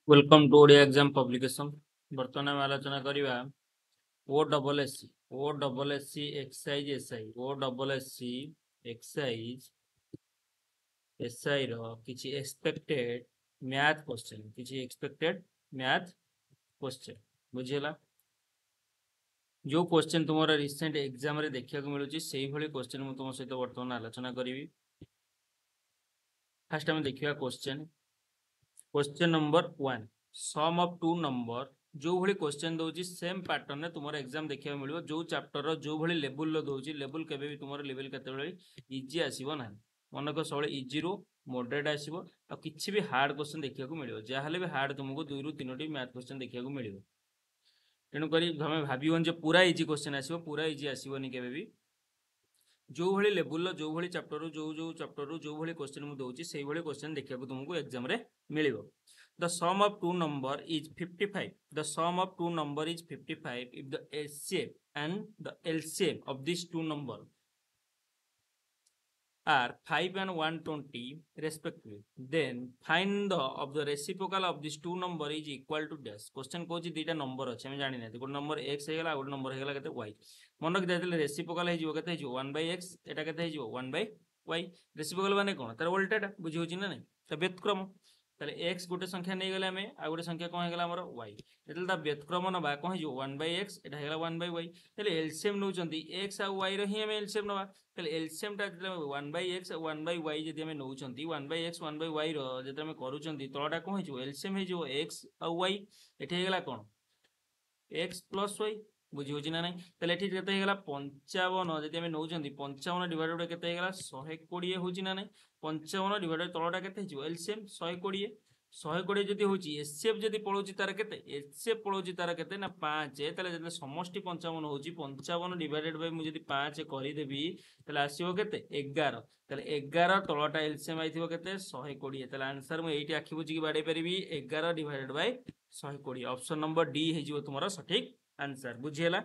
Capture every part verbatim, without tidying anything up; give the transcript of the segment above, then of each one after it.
Welcome to Odia exam publication. बर्तमान आम आलोचना करवा O double S C O double S C excise SI O double S C excise SI रो किछि expected math question किछि expected math question बुझीला। जो क्वेश्चन तुमरा रिसेंट एग्जाम रे देखिया को मिलुची सेही भली क्वेश्चन मु तुम सहित वर्तमान आलोचना करिवि। फर्स्ट हम देखिया question question number one sum of two number जो भली क्वेश्चन दउची सेम पैटर्न ने तुमर एग्जाम देखिया मिलबो। जो चैप्टर रो जो भली लेवल लो दउची लेवल केबे भी तुमर लेवल केते बेले इजी आसीबो ना मन को सबले इजी रो मॉडरेट आसीबो आ किछि भी हार्ड क्वेश्चन देखिया को मिलबो। जा हले भी हार्ड तुमको दो रु तीन टी मैथ क्वेश्चन देखिया को मिलबो। तेणु करी हमें भाबियोन जे पूरा इजी क्वेश्चन आसीबो पूरा इजी आसीबोनी केबे भी। जो भली लेवल जो भली चैप्टर जो जो चैप्टर जो भली क्वेश्चन मु दउची सेही भली क्वेश्चन देखिया को तुमको एग्जाम रे मिलिबो। The sum of two number is fifty-five. The sum of two number is fifty-five if the L C M and the L C M of these two number are five and one hundred twenty respectively. Then find the of the reciprocal of these two number is equal to dash. Question कहूँ दीटा number अच्छे हमें जानी नहीं गोटे number x होगा गोटे number होगा केते y मन रखिए रेसिप्रोकाल हो केते हो वन बाय एक्स एटा केते हो वन बाय y रेसिप्रोकाल माने कोन तार उल्टाटा बुझी होची ना नहीं तो व्युत्क्रम ताले x गोटे संख्या नहीं गले हमें आ गोटे संख्या कोन हेगला हमर y जेतल ता व्युत्क्रम नबा कोन हो वन बाय एक्स एटा हेगला वन बाय y ताले एलसीएम नउचंती x आ y रो ही हमें एलसीएम नबा ताले एलसीएम ता जेतले one by x one by y जदि हमें नउचंती one by x one by y रो जेतले हमें करूचंती तळटा कोन हो एलसीएम हो x आ y एठी हेगला कोन x प्लस y बुझी होची ना नहीं ताले एठी केते हेगला पचपन जदि हमें नउचंती पचपन डिवाइडेड बाय केते हेगला एक सौ बीस होची ना नहीं पचपन डिवाइडेड तळटा केते हो एलसीएम एक सौ बीस एक सौ बीस जदि होची एचसीएफ जदि पळोची तार केते एचसीएफ पळोची तार केते ना पाँच ताले जदि समष्टि पचपन होची पचपन डिवाइडेड बाय मु जदि पाँच करि देबी ताले आसीबो केते ग्यारह ताले ग्यारह तळटा एलसीएम आइथिबो केते एक सौ बीस ताले आंसर मु एठी आखि बुझी बाडे परिबी ग्यारह डिवाइडेड बाय एक सौ बीस ऑप्शन नंबर डी हे जिवो तुम्हारा सठिक आंसर बुझिएला।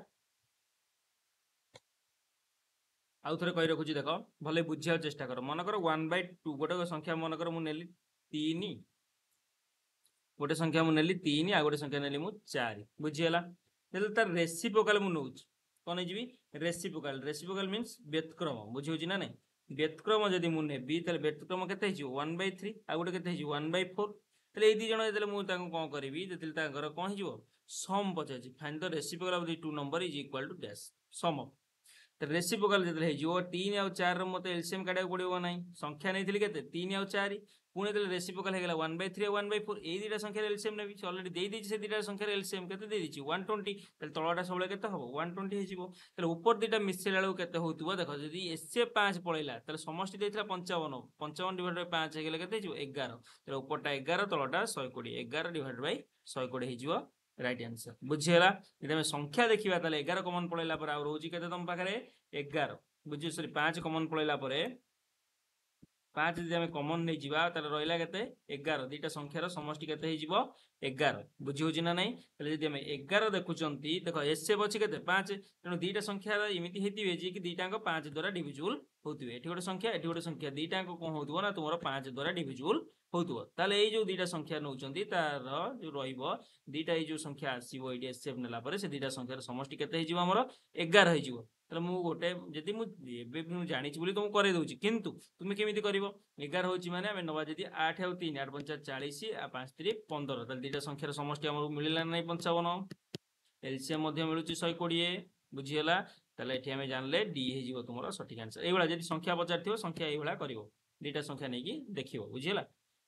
आउ थरे कहि रखुची देखो भले बुझिया चेष्टा कर मन कर वन बाय टू गोटे संख्या मन कर मु नेली तीन गोटे संख्या मु नेली तीन आ गोटे संख्या नेली मु चार बुझिएला। तेल तार रेसिप्रोकाल मु नउची कोन हे जिवि रेसिप्रोकाल रेसिप्रोकाल मींस व्युत्क्रम बुझी होची ना नहीं व्युत्क्रम जदि मु नेबी ताले व्युत्क्रम केते हिजो वन बाय थ्री आ गोटे केते हिजो वन बाय फोर ताले ए दी जण जेतले मु ताको कोन करबी जेतले ताकर कोन हिजो सम पचाची find the reciprocal of the two number is equal to dash sum of reciprocal जेतले हिजो तीन आ चार रो मते एलसीएम काढा पड़िबो नाही संख्या नैथिली केते तीन आ चार पुणे तेल रेसिप्रोकाल हेगला one by three one by four ए दीटा संख्या एलसीएम नेबी ऑलरेडी देई देछि से दीटा संख्या एलसीएम केते देई दिछि वन ट्वेंटी तेल तळटा सबले केते हबो वन ट्वेंटी हे जिवो तेल ऊपर दीटा मिसेला लो केते होतुबो देखो जदी एसए पाँच पळैला तेल समष्टि देइथला पचपन पचपन डिवाइड बाय पाँच हेगले केते जिवो ग्यारह तेल ऊपरटा ग्यारह तळटा एक सौ बीस ग्यारह डिवाइड बाय एक सौ बीस हे जिवो राइट आंसर बुझिएला। यदि हम संख्या देखिबा ताले ग्यारह कॉमन पळैला पर आ रोजी केते तम पाखरे ग्यारह बुझी सॉरी पाँच कॉमन पळैला परे पाँच जदि हमें कॉमन नहीं जिबा ताले रहिला केते ग्यारह दीटा संख्यार समष्टि केते हे जिवो ग्यारह बुझी होची ना नहीं ताले जदि हमें ग्यारह देखुचंती देखो एसए बची केते पाँच तेणु दीटा संख्या इमिति हेतिबे जे कि दीटांक पाँच द्वारा डिविजिबल होतिबे एठी गोटे संख्या एठी गोटे संख्या दीटांक कोन होतबो ना तुमरो पाँच द्वारा डिविजिबल होतबो ताले ए जो दीटा संख्या नउचंती तार जो रहिबो दीटा ए जो संख्या आसीबो एडी एसएफ नेला परे से दीटा संख्यार समष्टि केते हे जिवो हमरो ग्यारह हे जिवो ताले मु गोटे जदि मु एबे मु जानिछि बोली तुम करे दउछि किंतु तुमे केमिति करिवो ग्यारह होची माने हमें नबा जदि आठ और तीन आठ पंचा चालीस आ पाँच तीन पंद्रह ताले दीटा संख्यार समष्टि हमरो मिलिला नै पचपन एलसीएम मध्य मिलुछि एक सौ बीस बुझिएला ताले एठी हमें जानले डी हे जिवो तुमरो सठिक आंसर एबोला जदि संख्या पचारथिबो संख्या एबोला करिवो दीटा संख्या नै कि देखिवो बुझिएला।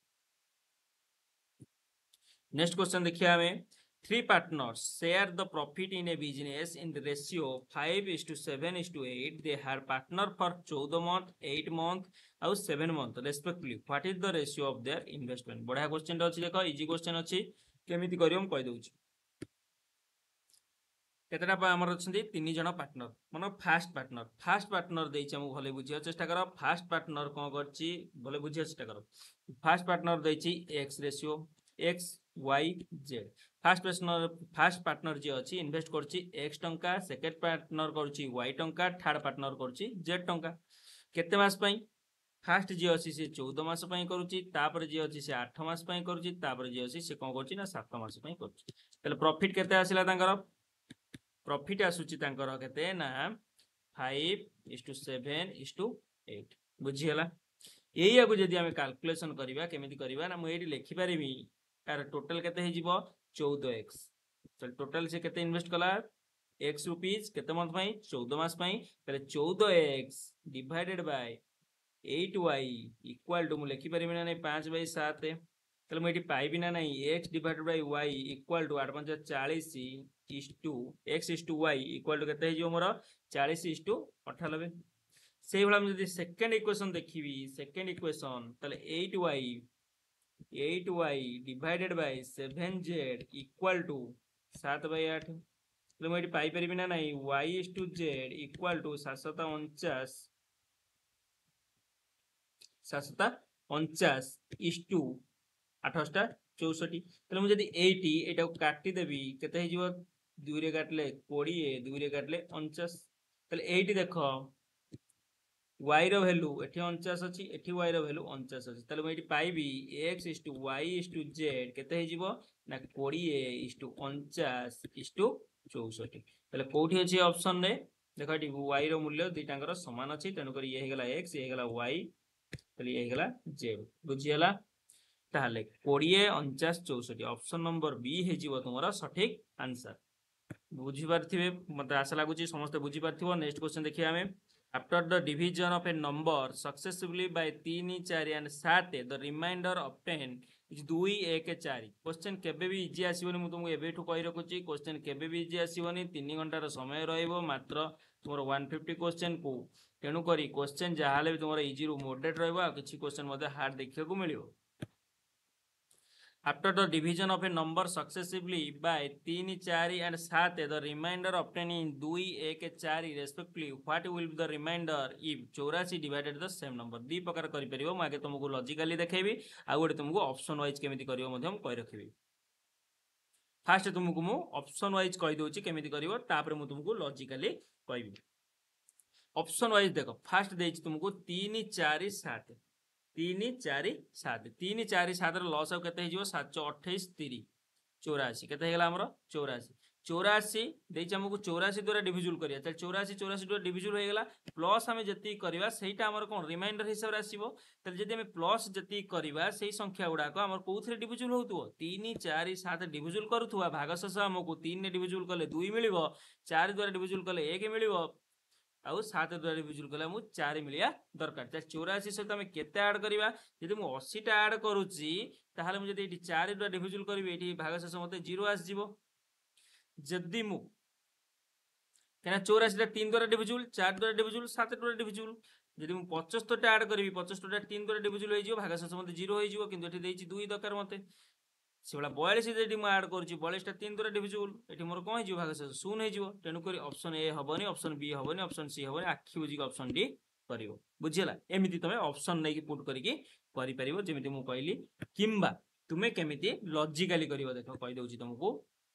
नेक्स्ट क्वेश्चन देखिए हमें three partners share the profit in a business in the ratio five is to seven is to eight. They had partner for twelve month, eight month और seven month respectively. What is the ratio of their investment? बढ़िया question अछि देखो easy question अछि केमिति करियो हम कहि दउछि केतटा पा हमर अछंती तीन जण पार्टनर मन फास्ट पार्टनर फास्ट पार्टनर देछि हम भले बुझियो चेष्टा करो फास्ट पार्टनर कोन करछि भले बुझियो चेष्टा करो फास्ट पार्टनर देछि x ratio x y z first partner first partner जे अछि इन्वेस्ट करछि x टंका सेकंड पार्टनर करछि y टंका थर्ड पार्टनर करछि z टंका केते मास पई फास्ट जी अच्छी सी चौदह मास करुच्ची जी अच्छी सी आठ मास करुच्ची जी अच्छी सी कौन करुच्ची ना सात मास करुच्ची ताले प्रॉफिट केते आसिला तांकर प्रॉफिट आसुची तांकर केते ना five is to seven is to eight बुझीगला यही को जदि आम कैलकुलेशन करवा केमिति करवा ना मुझे लिखि पारि तार टोटल केते हो चौदह एक्स टोटल से केते इन्वेस्ट कला एक्स रुपीज केते मंथ पाई चौदह मास पाई ताले चौदह x divided by eight y equal to मु लिखि पारि ना नहीं पाँच बाई सात ताले मुझे पाइबी ना नहीं x divided by y equal to आठ पाँच चालीस is to x is to y equal to केते हो मोर चालीस इस टू अठानबे से भाई मुझे सेकेंड इक्वेशन देखी सेकेंड इक्वेशन ताले eight y eight y divided by seven z equal to सात बै आठ तो मुझे पाइपर ना नहीं y is to z equal to सातशत अणचाश सातशत अणचाश इस टू आठटा चौसठी तो मुझे एटी एटा काटिदेवी केते दुई काटले कोड़े दुई काटले अणचाश एटी देख वाई रो वैल्यू एठी अणचाश अच्छी एठी वाई रो वैल्यू अणचाश अच्छी ताले मुझे पाइबी x is to y is to z केते हो ना कोड़े इस टू अणचाश इस टू चौसठी ताले कोठी अच्छी ऑप्शन रे देख ये वाई रो मूल्य दुईटांकर समान अच्छी तेणुक ये होगा एक्स ये होगा वाई ताले ये होगा जेड बुझीगला ताहले कोड़े अणचाश चौसठी ऑप्शन नंबर बी हो तुम सठिक आंसर बुझी पार्थिबे मते आशा लगुच समस्त बुझी पार्थिबो नेक्स्ट क्वेश्चन देखिए आमे after the division of a number successively by तीन चार and सात the remainder obtained is दुई एक चार क्वेश्चन केबे भी इजी आसीबनी मु तुमको एबेठू कहि रखुची क्वेश्चन केबे भी इजी आसीबनी तीन घंटार समय रहइबो मात्र तुमर एक सौ पचास क्वेश्चन को तेणु करी क्वेश्चन जहाले भी तुमर इजी रु मॉडरेट रहइबो आ किछि क्वेश्चन मध्ये हार्ड देखिया को मिलियो After the division of a number successively by तीन चार and सात the remainder obtained in दो एक चार respectively what will be the remainder if चौरासी divided the same number दी प्रकार करि परिबो मागे तुमको लॉजिकली देखेबी आ गोटे तुमको ऑप्शन वाइज केमिति करिवो मध्ये हम कहि रखिबी फास्ट तुमको मु ऑप्शन वाइज कहि दोची केमिति करिवो तापर मु तुमको लॉजिकली कहिबी ऑप्शन वाइज देखो फास्ट देछि तुमको तीन चार सात तीन चार सात तीन चार सात लस आउ के सात अठाईस तीस चौराशी के चौराशी चौराशी देखिए आमको चौराशी द्वारा डिविजुल करिया चौराशी चौराशी द्वारा डिविजुल हो गला प्लस आम जी करवा सेटा आमर कौन रिमाइंडर हिसाब से आसो जब आम प्लस जी करवा से संख्या गुड़ाक आम कौन डिविजुल हो तीन चार सात डिविजुल करुवा भागशेष आमको तीन डिविजुल कले दुई मिल चार द्वारा डिविजुल कले एक मिल आउ सात द्वारा डिविजुल कले आमको चार मिलिया दरकार चौराशी सहित आम केते ऐड करवा जब मुझे अशीटा ऐड करुच्ची ताहले मुझे ये चार द्वारा डिविजुल करी ये भागशेष मत जीरो आसो जदि मु क्या चौराशी तीन द्वारा डिविजुल चार द्वारा डिविजुल सात द्वारा डिविजुल जदि मुझे पचहत्तर ऐड करी पचहत्तर तीन द्वारा डिविजुल हो भागशेष मत जीरो हो कि दुई दरकार मत से भाई बयालीस जब मुझे ऐड करुच्ची बयालीस तीन द्वारा डिविजुल ये मोर कौन हो भागशेष शून्य हो तेणुक ऑप्शन ए हेनी ऑप्शन बी हेनी ऑप्शन सी हेनी आखि बुझी ऑप्शन डी कर बुझीगला एमती तुम ऑप्शन नहीं पुट करके जमी मुझे कहली किंबा तुम्हें केमिति लॉजिकली कर देख कहीदे तुमको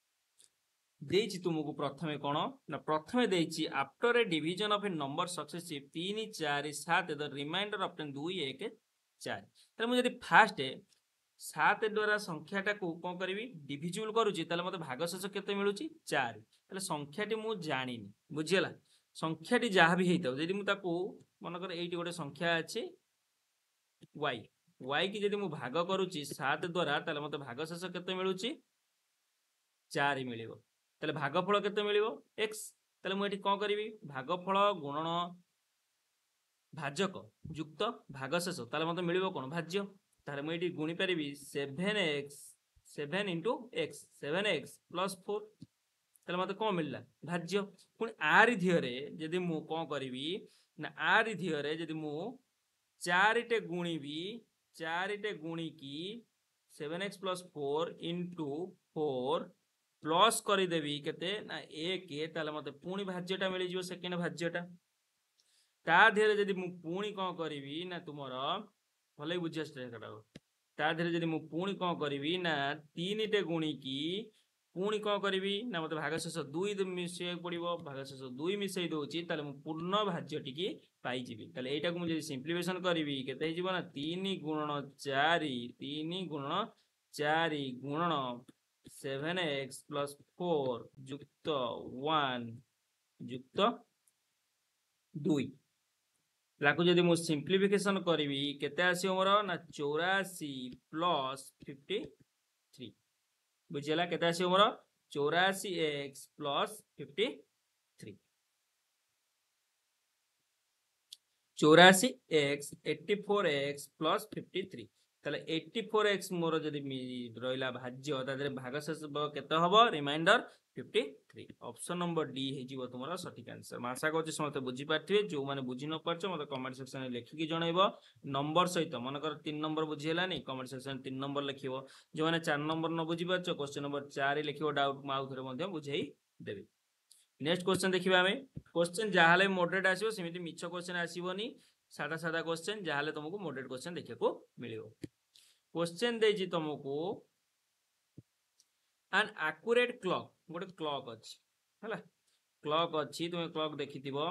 देछि तुमको प्रथमे कौन ना प्रथमे देछि after a division of a number successive तीन चार सात द रिमाइंडर ऑफ दुई एक चार ताले मुझे फास्ट सात द्वारा संख्याटा को कौन करी डिविजुल करुच्ची मत भागशेष केते मिलुची चार ताले संख्याटी मु जानिनी बुझीगला संख्याटी जहाँ भी होता जदि मुझे मनकर ये गोटे संख्या अच्छी वाई वाई की जदि मुझे भाग करुच्ची सात द्वारा ताले मत भागशेष केते मिलुची चार मिलिबो ताले भागफल केते मिलिबो एक्स ताले मु एठी कोन करिवि भागफल गुणन भाजक युक्त भागशेष ताले मते मिलिबो कोन भाज्य ताले मु एठी गुणी परिबि seven x seven into x seven x plus four ताले मते कोन मिलला भाज्य पुणी आरि धियरे जदि मु कोन करिवि ना आरि धियरे जदि मु चारिटे गुणिबि चारिटे गुणी की seven x plus four into four plus करदेवी केते ना एक ताले मते पुणी भाज्यटा मिल जिवो सेकेंड भाज्यटा ता धेरे जदि मु पुणी कोन करिवि ना तुमर भले बुझिया स्ट्रेट ता धेरे जदि मु पुणी कोन करिवि ना तीन टे गुणी की पुणी कौन करी ना मत भागशेष दुई मिसे पड़ो भागशेष दुई मिसई दूसरी पूर्ण भाज्य टी पाइबी यहाँ को मुझे सिंप्लिफिकेशन करी के तीन गुणन चार तीन गुणन चार गुणन सेवेन एक्स प्लस फोर युक्त वन युक्त दुई जदि मुझे सिंप्लिफिकेशन करी केते आसियो मोर ना चौरासी प्लस फिफ्टी थ्री बुझीगला केते आसियो मोर चौरासी एक्स प्लस फिफ्टी थ्री चौरासी x eighty four x plus fifty three ताले एट्टी फोर एक्स मोर जदि रहिला भाज्य तादरे भागशेष केते हबो remainder fifty three option number D हे जीवो तुमरा सटीक आंसर आशा करछि समस्त बुझी पारथिबे जो माने बुझी न परछ मते कमेंट सेक्शन में लिखि कि जणाइबो नंबर सहित मनकर तीन नंबर बुझी हेलानी कमेंट सेक्शन में तीन नंबर लिखिबो जो माने चार नंबर न बुझी पारछ क्वेश्चन नंबर चार लिखिबो डाउट माउ थरे मध्ये बुझेई देबे। नेक्स्ट क्वेश्चन देखिबा हमें क्वेश्चन जहाले मॉडरेट आसीबो सेमिति मिछ क्वेश्चन आसीबोनी सादा सादा क्वेश्चन जहाले तुमको मॉडरेट क्वेश्चन देखिया को मिलियो। क्वेश्चन देजी तुमको एन एक्यूरेट क्लॉक गोटे क्लॉक अछि हला क्लॉक अछि तुम क्लॉक देखिथिबो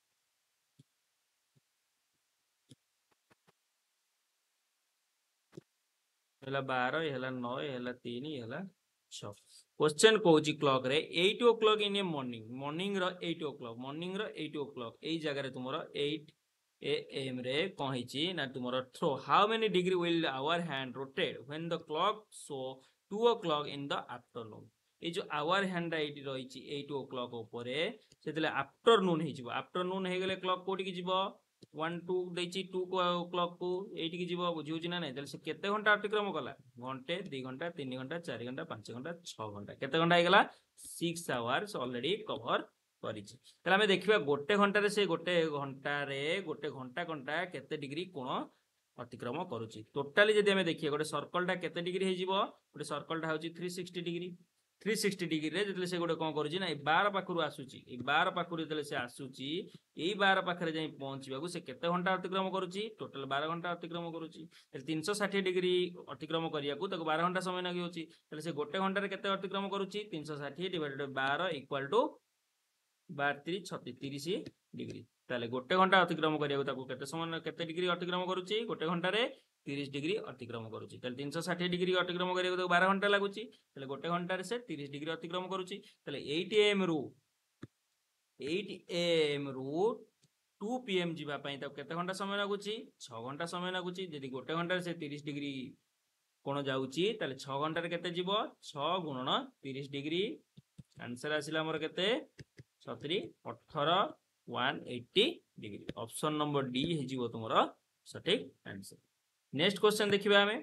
हला बारह हला नौ हला तीन हला छह क्वेश्चन कहूची क्लॉक रे eight o'clock in a morning morning रो एट ओ क्लॉक मॉर्निंग रो एट ओ क्लॉक एई जगह रे तुमरो एट ए एम रे कहिची ना तुमरो थ्रो how many degree will hour hand rotate when the clock so two o'clock in the afternoon ए जो आवर हैंड एटी रहिची एट ओ क्लॉक ऊपरे सेतले आफ्टरनून हे जिवो आफ्टरनून हे गेले क्लॉक कोठी की जिवो वन टू देची टू क्लॉक को एटी की जीव बुझी ना नहीं से केते घंटा अतिक्रम कला घंटे दि घंटा तीन घंटा चार घंटा पांच घंटा छह घंटा केते घंटा होगला सिक्स आवर्स ऑलरेडी कवर करिछि तले हमें देखिबा गोटे घंटा रे से गोटे घंटा रे गोटे घंटा घंटा केते डिग्री कोण अतिक्रम करूछि टोटली जदि हमें देखिए गोटे सर्कलटा केते डिग्री हे जिवो गोटे सर्कलटा होछि three sixty degree three sixty degree रे जतले से गोटे कोन करूछि ना ए बार पाखरु आसुछि ए बार पाखरु जतले से आसुछि ए बार पाखरे जाई पहुंचबाकू से केते घंटा अतिक्रम करूछि टोटल बारह घंटा अतिक्रम करूछि तीन सौ साठ डिग्री अतिक्रम करियाकू ताको बारह घंटा समय लागि होछि तले से गोटे घंटा रे केते अतिक्रम करूछि तीन सौ साठ डिवाइडेड बाय बारह इक्वल टू बारह तीन छत्तीस तीस डिग्री ताले गोटे घंटा अतिक्रम करियाकू ताको केते समय केते डिग्री अतिक्रम करूछि गोटे घंटा रे तीस डिग्री अतिक्रम करूछि ताले तीन सौ साठ डिग्री अतिक्रम करियाकू ताको बारह घंटा लागुछि ताले गोटे घंटा रे से तीस डिग्री अतिक्रम करूछि ताले एट ए एम रु एट ए एम रु टू पी एम जीवा पई ताको केते घंटा समय लागुछि छह घंटा समय लागुछि जदि गोटे घंटा रे से तीस डिग्री कोण जाउछि ताले छह घंटा रे केते जीवो छह गुणन तीस डिग्री आंसर आसिला हमर केते सतरी अठारह एक सौ अस्सी डिग्री ऑप्शन नंबर डी हे जीवो तुमरो सटीक आंसर। नेक्स्ट क्वेश्चन देखिबा हमें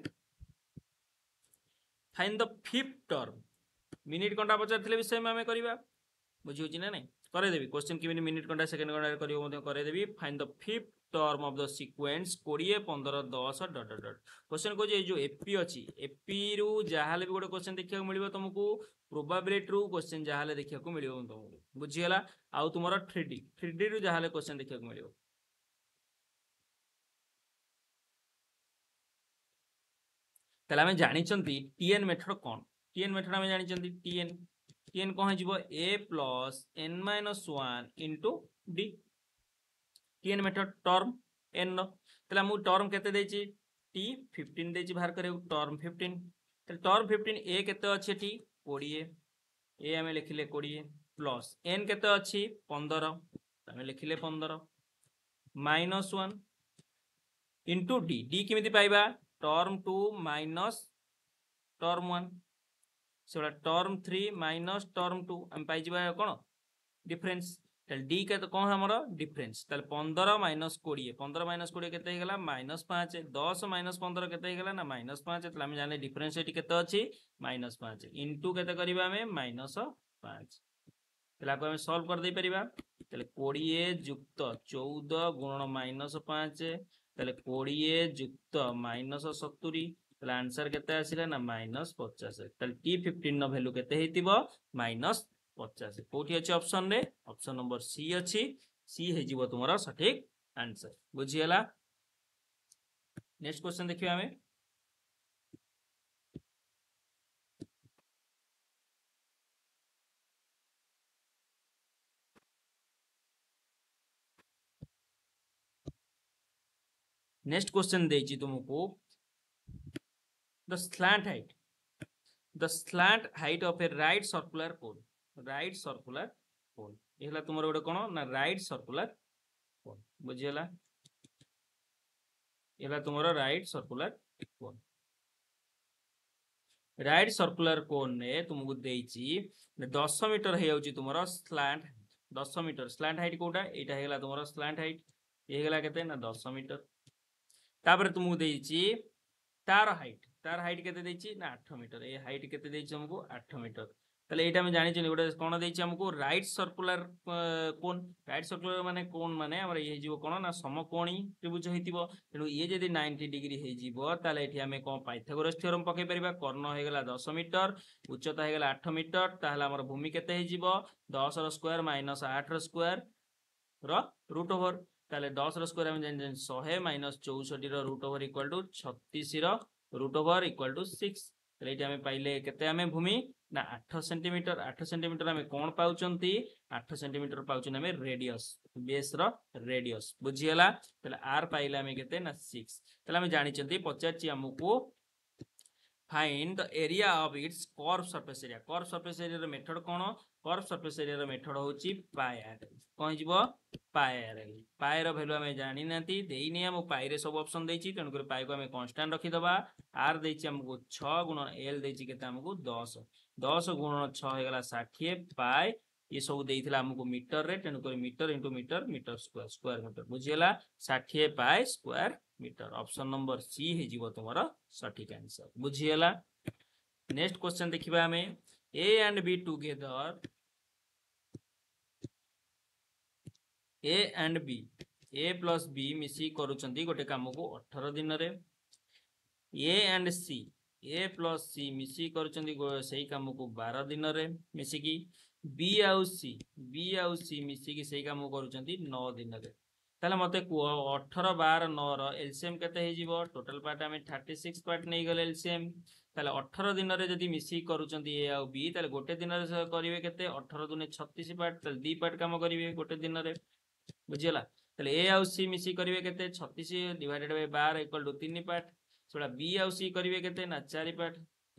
find the fifth term minute घंटा पचारथिले विषय में हमें करिबा बुझी होची ना नहीं करे देबी क्वेश्चन कि मिनिट घंटा सेकंड घंटा करियो मते करे देबी find the fifth term of the sequence बीस पंद्रह दस डॉट डॉट डॉट क्वेश्चन को जे जो एपी अछि एपी रु जाहाले भी गोटे क्वेश्चन देखिया मिलिबो तुमको प्रोबेबिलिटी रु क्वेश्चन जाहाले देखिया को मिलिबो तुमको बुझी हला आउ तुमरो थ्री डी थ्री डी रु जाहाले क्वेश्चन देखिया को मिलिबो तले हमें जानिचंती टीएन मेथड कोन टीएन मेथड हमें जानिचंती टीएन टीएन कोन हे जिवो a plus n minus one into d TN method term n तले हम टर्म केते देछि t फिफ्टीन देछि बाहर करे टर्म फिफ्टीन तले टर्म फिफ्टीन a केते अछि टी ट्वेंटी a हमें लिखिले ट्वेंटी प्लस n केते अछि पंद्रह हमें लिखिले पंद्रह minus one into d d केमिति पाइबा term two minus term one से term three minus term two हम पाई जिबा कोन डिफरेंस तल डी के तो कोन हमरो डिफरेंस तल पंद्रह माइनस ट्वेंटी पंद्रह माइनस ट्वेंटी केते हे गेला माइनस पाँच दस माइनस पंद्रह केते हे गेला ना माइनस पाँच तल हम जाने डिफरेंस एटी केते अछि माइनस पाँच इनटू केते करिबा हमें माइनस पाँच तल आपको हम सॉल्व कर दे परिबा तल ट्वेंटी युक्त चौदह गुणन माइनस पाँच तल ट्वेंटी युक्त माइनस सत्तरी तले आंसर केते आसिला ना माइनस पचास तले टी फिफ्टीन नो वैल्यू केते हेतिबो माइनस पचास कोठी अछि ऑप्शन रे ऑप्शन नंबर सी अछि सी हे जिवो तुमरा सटीक आंसर बुझी हला। नेक्स्ट क्वेश्चन देखियो हमें। नेक्स्ट क्वेश्चन देछि तुमको the slant height the slant height of a right circular cone right circular cone एहला तुमरो गोटे कोन ना राइट सर्कुलर कोन बुझियला एहला तुमरो right circular cone right circular cone ने तुमको देछि दस मीटर हे जाउछि तुमरो स्लैंट दस मीटर स्लैंट हाइट कोटा एटा हेला तुमरो स्लैंट हाइट ये हेला केते ना दस मीटर तापर तुमको देछि तार हाइट तार हाइट केते देछि ना आठ मीटर ए हाइट केते देछि हमको आठ मीटर ताले एटा हम जानि छिन गोटे कोन देछि हमको right circular cone right circular माने कोन माने हमर ये जीवो कोन ना समकोणी त्रिभुज हेतिबो तेनु ये जदि नब्बे डिग्री हे जीवो ताले एठी हमें कोन पाइथागोरस थ्योरम पके परिबा कर्ण हे गेला दस मीटर उच्चता हे गेला आठ मीटर ताहला हमर भूमि केते हे जीवो दस रो स्क्वायर माइनस आठ रो स्क्वायर रो रूट ओवर ताले दस रो स्क्वायर हम जानि जानि सौ माइनस चौसठ रो रूट ओवर इक्वल टू छत्तीस रो root over equal to six ताले एठी हमें पाइले केते हमें भूमि ना आठ सेंटीमीटर आठ सेंटीमीटर हमें कोन पाउचंती आठ सेंटीमीटर पाउचन हमें रेडियस बेस रो रेडियस बुझियला ताले आर पाइले हमें केते ना सिक्स ताले हमें जानि चंती पचाची हमको find the area of its curve surface area curve surface area रो method cone curve surface area रो मेथड होची पाई आर कोन जिवो पाई आर पाई रो वैल्यू हमें जानि नाती देइनी हम पाई रे सब ऑप्शन देछि तन कर पाई को हमें कांस्टेंट रखि दबा आर देछि हमको छह गुणन एल देछि केते हमको दस दस गुणन छह हे गला साठ पाई ये सब देइथिला हमको मीटर रे तन कर metre into metre metre square square metre बुझियला साठ pi square metre option number C हे जीवो तुम्हारा सटीक आंसर बुझियला नेक्स्ट क्वेश्चन देखिबा हमें A and B together A and B A plus B मिसी करूचंती गोटे काम को अठारह दिन रे A and C A plus सी मिसी करूचंती सेही काम को बारह दिन रे मिसी की बी आउ सी बी आउ सी मिसी की सेही काम करूचंती नौ दिन रे ताले मते कुह अठारह बारह नौ रो एलसीएम केते हे जीवो टोटल पार्ट हमें छत्तीस पार्ट नै गले एलसीएम ताले अठारह दिन रे जदी मिसी करूचंती ए आउ बी ताले गोटे दिन रे करिवे केते अठारह दुने छत्तीस पार्ट ताले दी पार्ट काम करिवे गोटे दिन रे बुझियला ताले ए आउ सी मिसी करिवे केते छत्तीस डिवाइडेड बाय बारह इक्वल टू तीन पार्ट सोडा बी आउ सी करिवे केते ना चार पार्ट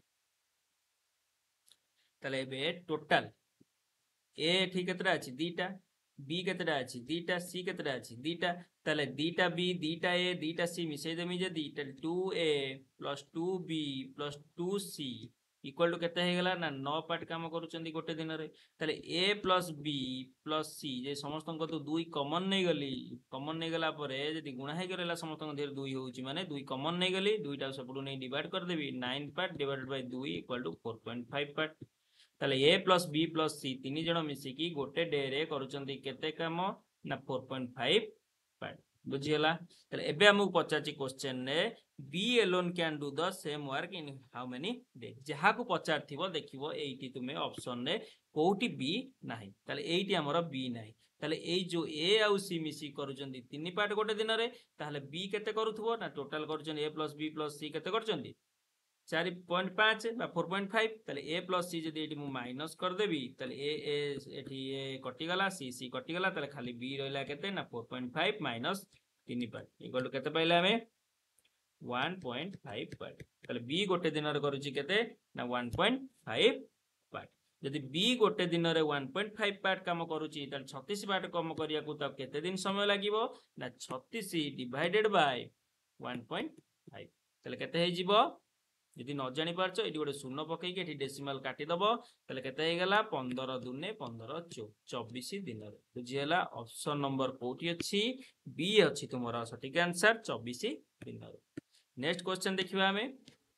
ताले बे टोटल ए ठीक केतरा अछि दीटा बी केतरा अछि दीटा सी केतरा अछि दीटा ताले दीटा बी दीटा ए दीटा सी मिसै देमी जदी ताले two A plus two B plus two C equal to केते हे गेला ना नौ पार्ट काम करूचंदी गोटे दिन रे ताले A plus B plus C जे समस्त को तो दुई कॉमन नै गली कॉमन नै गला परे जदी गुणा हे गेला समस्त को धेर दुई होउची माने दुई कॉमन नै गली दुईटा सपडू नै डिवाइड कर देबी नौ part divided by two equal to four point five part ताले A plus B plus C तीन जण मिसी की गोटे डे रे करूचंती केते काम ना फोर पॉइंट फाइव पार्ट बुझियला ताले एबे हमहु पचाची क्वेश्चन ने B alone can do the same work in how many day जहा को पचार थिबो देखिबो एटी तुमे ऑप्शन ने कोठी बी नाही ताले एटी हमरो बी नाही ताले एई जो ए आउ सी मिसी करूचंती तीन पार्ट गोटे दिन रे ताले बी केते करूथबो ना टोटल करूचंती A plus B plus C केते करूचंती चार पॉइंट पाँच बा फोर पॉइंट फाइव ताले ए प्लस सी जदी एटी मु माइनस कर देबी ताले ए ए एठी ए कटि गला सी सी कटि गला ताले खाली बी रहला केते ना फोर पॉइंट फाइव माइनस तीन पार्ट इक्वल टू केते पाइले हमें वन पॉइंट फाइव पार्ट ताले बी गोटे दिन रे करूची केते ना वन पॉइंट फाइव पार्ट जदी बी गोटे दिन रे वन पॉइंट फाइव पार्ट काम करूची ताले छत्तीस पार्ट काम करिया को त केते दिन समय लागिवो ना छत्तीस divided by one point five ताले केते हे जीवो यदि न जानी पारछो एटी गोटे शून्य पकई के एटी डेसिमल काटी दबो तले केते हे गेला पंद्रह दुने पंद्रह चौबीस दिन रे बुझियला ऑप्शन नंबर कोठी अछि बी अछि तुमरा सटीक आंसर चौबीस दिन रे नेक्स्ट क्वेश्चन देखिबा हमें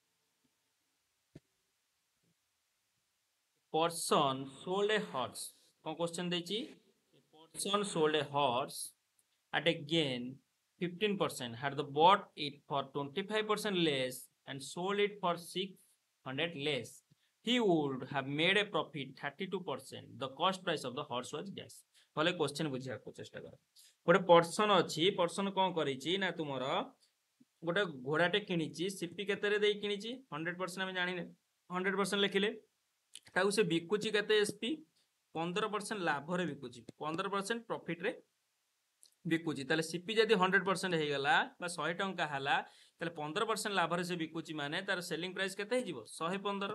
पर्सन सोल्ड ए हॉर्स कोन क्वेश्चन देछि person sold a horse at a gain fifteen percent had the bought it for twenty-five percent less and sold it for six hundred less he would have made a profit thirty-two percent the cost price of the horse was dash भले question बुझिया को चेष्टा कर गोटे person अछि person कोन करिछि ना तुमरो गोटे घोड़ाटे किनिछि CP केते रे देई किनिछि हंड्रेड परसेंट हम जानि ने हंड्रेड परसेंट लिखिले ताऊ से बिकुछि केते एसपी पंद्रह परसेंट लाभ रे बिकुछि पंद्रह परसेंट प्रॉफिट रे बिकुची ताले सीपी जदि हंड्रेड परसेंट हो गला सौ टंका हला ताले पंद्रह परसेंट लाभ से बिकुची माने तार सेलिंग प्राइस केते हो जिवो सौ पंद्रह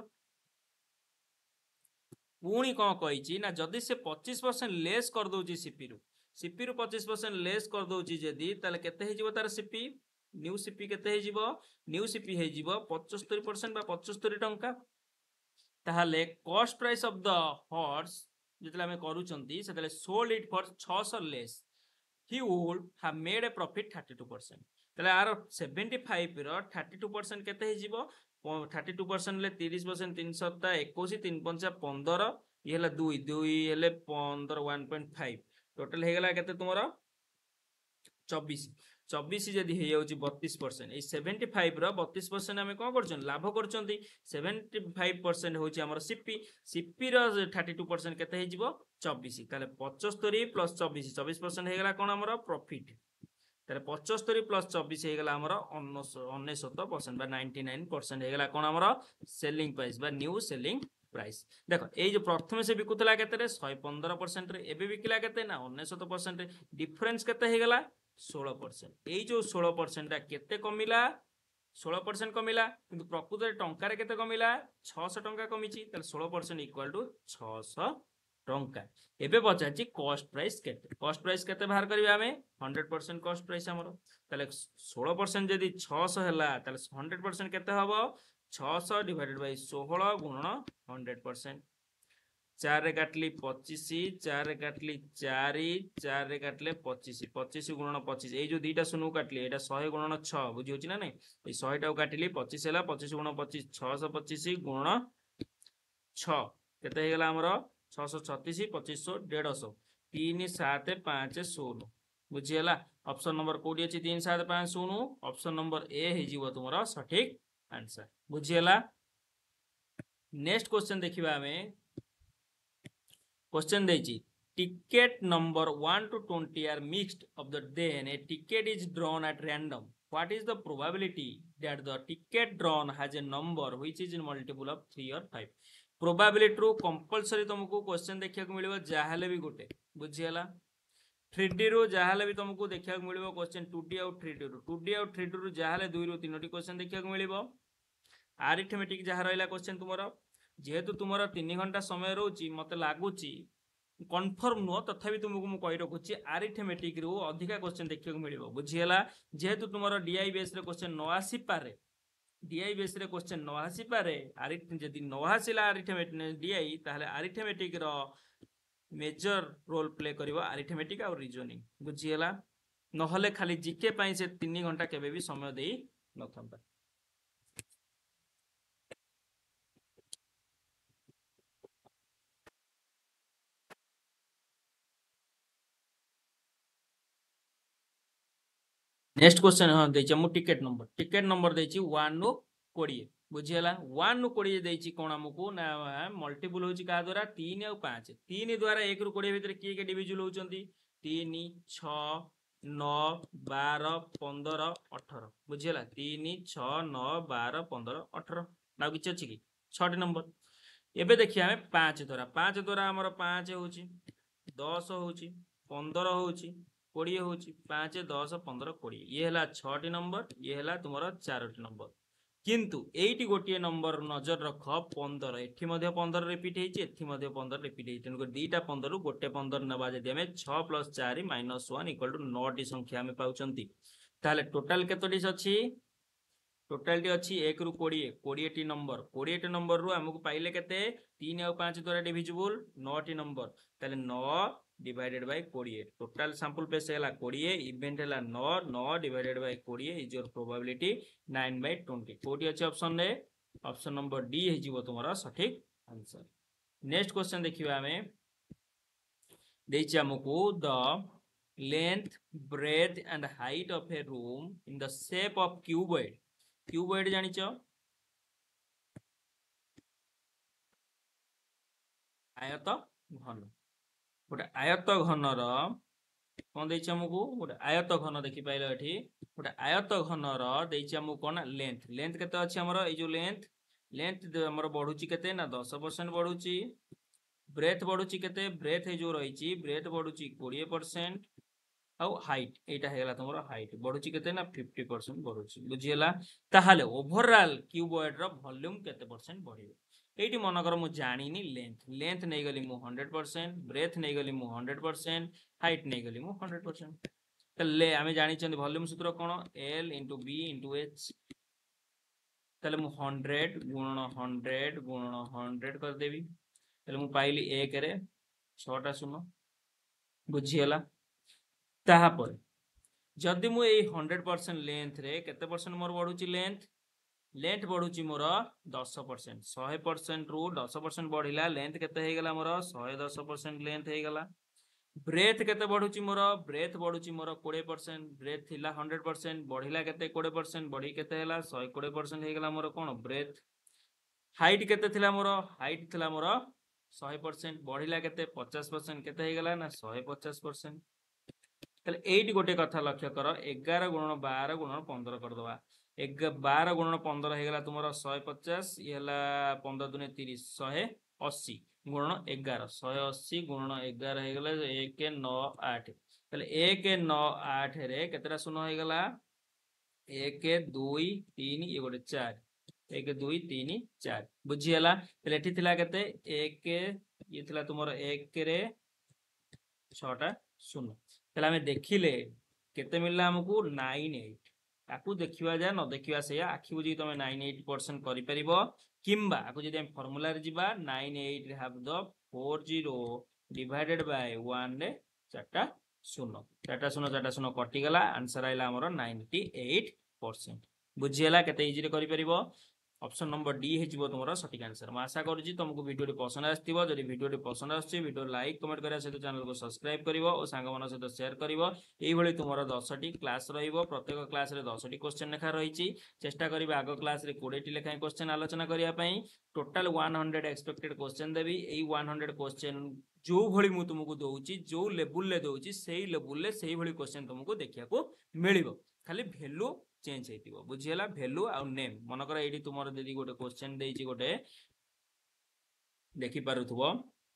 पुणी कौन कही ना जदि से पच्चीस परसेंट लेस कर दउची सीपी रु सीपी रु पच्चीस परसेंट लेस कर दउची जदि ताले केते हो जिवो तार सीपी न्यू सीपी केते हो जिवो न्यू सीपी हो जिवो पचहत्तर परसेंट बा पचहत्तर टंका ताहले cost price of the horse जितले हमें करूचंती सेतले सोल्ड इट फॉर छह सौ less he would have made a profit thirty-two percent ताले आर seventy-five रो thirty-two percent केते हे जिवो thirty-two percent ले thirty percent तीन सौ इक्कीस तीन पंचा पंद्रह ये हला दो दो हेले पंद्रह one point five टोटल हे गला केते तुमरो चौबीस चौबीस जदि हे जाउची बत्तीस परसेंट ए पचहत्तर रो बत्तीस परसेंट हमें कोन करछन लाभ करछंती पचहत्तर परसेंट होची हमर सीपी सीपी रो बत्तीस परसेंट केते हे जिवो चौबीस ताले पचहत्तर प्लस चौबीस चौबीस परसेंट हे गला कोन हमर प्रॉफिट ताले पचहत्तर प्लस चौबीस हे गला हमर उनसठ परसेंट बा निन्यानवे परसेंट हे गला कोन हमर सेलिंग प्राइस बा न्यू सेलिंग प्राइस देखो ए जो प्रथम से बिकुतला केते रे एक सौ पंद्रह परसेंट रे एबे बिकिला केते ना उनसठ परसेंट रे डिफरेंस केते हे गला सोलह परसेंट ए जो सोलह परसेंट केते कमिला सोलह परसेंट कमिला किंतु प्रकृत रे टंका रे केते कमिला छह सौ टंका कमिची ताले सोलह परसेंट इक्वल टू छह सौ टंका एबे पचाची कॉस्ट प्राइस केते कॉस्ट प्राइस केते बाहर करबा हमें हंड्रेड परसेंट कॉस्ट प्राइस हमरो ताले सोलह परसेंट जदी छह सौ हला ताले हंड्रेड परसेंट केते हबो छह सौ डिवाइडेड बाय सोलह गुणन हंड्रेड परसेंट चार रे काटली पच्चीस चार रे काटली चार चार रे काटले पच्चीस पच्चीस गुणन पच्चीस ए जो दुईटा शून्य काटली एटा सौ गुणन छह बुझी होची ना नहीं ए सौ टा काटली पच्चीस हला पच्चीस गुणन पच्चीस छह सौ पच्चीस गुणन छह केते हे गला हमरो छह सौ छत्तीस पच्चीस सौ डेढ़ सौ तीन सात पाँच शून्य बुझीगला ऑप्शन नंबर कोडी अछि तीन सात पाँच शून्य ऑप्शन नंबर ए हे जीवो तुमरा सठिक आंसर बुझीगला नेक्स्ट क्वेश्चन देखिबा हमें क्वेश्चन देछि ticket number one to twenty are mixed of the then a ticket is drawn at random what is the probability that the ticket drawn has a number which is in multiple of three or five probability रो compulsory तुमको question देखिया को मिलिबो जाहले भी गोटे बुझियला three D रो जाहले भी तुमको देखिया को मिलिबो क्वेश्चन टू डी और थ्री डी रो टू डी और थ्री डी रो जाहले दुई रो तीनोटी क्वेश्चन देखिया को मिलिबो अरिथमेटिक जहा रहला क्वेश्चन तुमरो जेहेतु तुमरो तीन घंटा समय रहउची मते लागुची कन्फर्म नुह तथापि तुमको मु कहि रखुची अरिथमेटिक रो अधिका क्वेश्चन देखिया को मिलिबो बुझियला जेहेतु तुमरो डीआई बेस रे क्वेश्चन न आसी पारे डीआई बेस रे क्वेश्चन न आसी पारे अरिथ जदी न आसीला अरिथमेटिक डीआई ताहले अरिथमेटिक रो मेजर रोल प्ले करिवो अरिथमेटिक और रीजनिंग बुझियला नहले खाली जीके पई से तीन घंटा केबे भी समय देई नथंता नेक्स्ट क्वेश्चन हां देछि मु टिकट नंबर टिकट नंबर देछि one नु बीस बुझियला one नु बीस देछि कोन हमकु ना मल्टीपल होछि का द्वारा तीन और पाँच तीन द्वारा एक रु बीस भीतर की के डिविजन होचंती तीन छह नौ बारह पंद्रह अठारह बुझियला तीन छह नौ बारह पंद्रह अठारह ना किछ अछि कि छह नंबर एबे देखिया हमें पाँच द्वारा पाँच द्वारा हमर पाँच होछि दस होछि पंद्रह होछि बीस होछि पाँच दस पंद्रह बीस ये हला छह नंबर ये हला तुमरा चार नंबर किंतु एटी गोटे नंबर नजर रख पंद्रह एठी मध्ये पंद्रह रिपीट हेछि एठी मध्ये पंद्रह रिपीट हेछि तनको दीटा पंद्रह रु गोटे पंद्रह नबा जदि हमें छह प्लस चार माइनस वन इक्वल टू नौ टी संख्या हमें पाउचंती ताले टोटल केतोटी अछि टोटल टी अछि एक रु बीस बीस टी नंबर बीस टी नंबर रु हमकु पाइले केते तीन और पाँच द्वारा डिविजिबल नौ टी नंबर ताले नौ डिवाइडेड बाय बीस टोटल सैंपल पेस हैला बीस इवेंट हैला नौ नौ डिवाइडेड बाय बीस is your probability nine by twenty कोटी अछि ऑप्शन रे ऑप्शन नंबर डी हे जीवो तुम्हारा सठिक आंसर नेक्स्ट क्वेश्चन देखिबा हमें देछि हमकु the length breadth and height of a room in the shape of cuboid cuboid जानिचो आयत घन गोटे आयत घनर कौन देछि हमकु गोटे आयत घन देखि पाइलो एठी गोटे आयत घनर देछि हमकु कोन लेंथ लेंथ केते अछि हमर ए जो लेंथ लेंथ हमर बढ़ुची केते ना दस परसेंट बढ़ुची ब्रेथ बढ़ुची केते ब्रेथ ए जो रहिची ब्रेथ बढ़ुची बीस परसेंट आउ हाइट एटा हेगला तुमरो हाइट बढ़ुची केते ना फिफ्टी परसेंट बढ़ुची बुझियला ताहाले ओवरऑल क्यूबॉइड रो वॉल्यूम केते परसेंट बढ़िबो एटी मनकर मु जानिनी लेंथ लेंथ नै गली मु हंड्रेड परसेंट ब्रेथ नै गली मु हंड्रेड परसेंट हाइट नै गली मु हंड्रेड परसेंट तले आमे जानि चंदी वॉल्यूम सूत्र कोन L * B * H तले मु हंड्रेड गुणन हंड्रेड गुणन हंड्रेड कर देबी तले मु पाइली एक रे छह टा शून्य बुझियला ताहा पर जदि मु ए हंड्रेड परसेंट लेंथ रे केते परसेंट मोर बढ़ुची लेंथ लेंथ बढ़ुची मोर दस परसेंट सौ परसेंट रु दस परसेंट बढ़िला लेंथ केते हे गला मोर सौ दस परसेंट लेंथ हे गला ब्रेथ केते बढ़ुची मोर ब्रेथ बढ़ुची मोर बीस परसेंट ब्रेथ थिला हंड्रेड परसेंट बढ़िला केते बीस परसेंट बढ़ी केते हैला एक सौ बीस परसेंट हे गला मोर कोन ब्रेथ हाइट केते थिला मोर हाइट थिला मोर सौ परसेंट बढ़िला केते पचास परसेंट केते हे गला ना एक सौ पचास परसेंट तले एटी गोटे कथा लक्ष्य कर ग्यारह गुणन बारह गुणन पंद्रह कर दवा एक बारह गुणन पंद्रह हे गला तुमरो एक सौ पचास ये हला पंद्रह दुने तीस एक सौ अस्सी गुणन ग्यारह एक सौ अस्सी गुणन ग्यारह हे गला एक नौ आठ तले एक नौ आठ रे केतेटा शून्य हे गला एक दुई तीन ये गोटे चार एक दुई तीन चार बुझियला तले एठी थिला केते एक ये थिला तुमरो एक रे छटा शून्य तले हमें देखिले केते मिलला हमकु अट्ठानवे ताकू देखिवा जा न देखिवा से आखि बुझी तमे अट्ठानवे परसेंट करि परिबो किंबा आकु जदि हम फार्मूला रे जिबा अट्ठानवे रे हाफ द चालीस डिवाइडेड बाय वन रे चारटा शून्य चारटा शून्य चारटा शून्य कटि गला आंसर आइला हमर अट्ठानवे परसेंट बुझियला केते इजी रे करि परिबो ऑप्शन नंबर डी हे जिवो तुमरा सटीक आंसर मैं आशा करूची तुमको वीडियो पसंद आस्थिबो जदि वीडियो पसंद आछी वीडियो लाइक कमेंट करिया सहित चैनल को सब्सक्राइब करिवो और सांग मन सहित शेयर करिवो एई भली तुमरा दस टी क्लास रहिबो प्रत्येक क्लास रे दस टी क्वेश्चन लेखा रहिची चेष्टा करिबा आगो क्लास रे बीस टी लेखा क्वेश्चन आलोचना करिया पई टोटल सौ एक्सपेक्टेड क्वेश्चन देबी एई सौ क्वेश्चन जो भली मु तुमको दउची जो लेवल ले दउची सेही लेवल ले सेही भली क्वेश्चन तुमको देखिया को मिलिबो खाली वैल्यू चेंज हेतिबो बुझियला वैल्यू आ नेम मनकर एडी तुमर देदी गोटे क्वेश्चन देइची गोटे देखि पारुथबो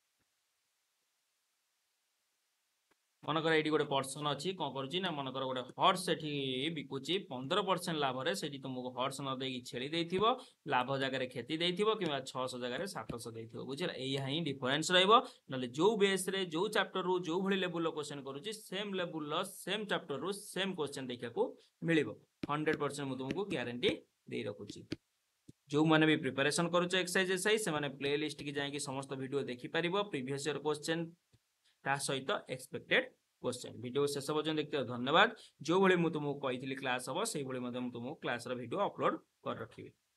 मनकर एडी गोटे पर्सन अछि कोन करूची ना मनकर गोटे हॉर्स सेठी बिकुची पंद्रह परसेंट लाभ रे सेठी तुमको हॉर्स न देकी छेली देइथिबो लाभ जगह रे खेती देइथिबो किबा छह सौ जगह रे सात सौ देइथिबो बुझियला एई हाई डिफरेंस रहइबो नले जो बेस रे जो चैप्टर रु जो भली लेवल लो क्वेश्चन करूची सेम लेवल लो सेम चैप्टर रु सेम क्वेश्चन देखिया को मिलिबो हंड्रेड परसेंट मु तुमको गारंटी दे रखुची जो माने भी प्रिपरेशन करूछ एक्सरसाइज एक्सरसाइज से माने प्लेलिस्ट की जाई कि समस्त वीडियो देखि परिबो प्रीवियस ईयर क्वेश्चन ता सहित एक्सपेक्टेड क्वेश्चन वीडियो शेष पर्यंत देखते धन्यवाद जो भली मु तुमको कहितली क्लास हबो सेही भली मते मु तुमको क्लास रा वीडियो अपलोड कर रखिबे।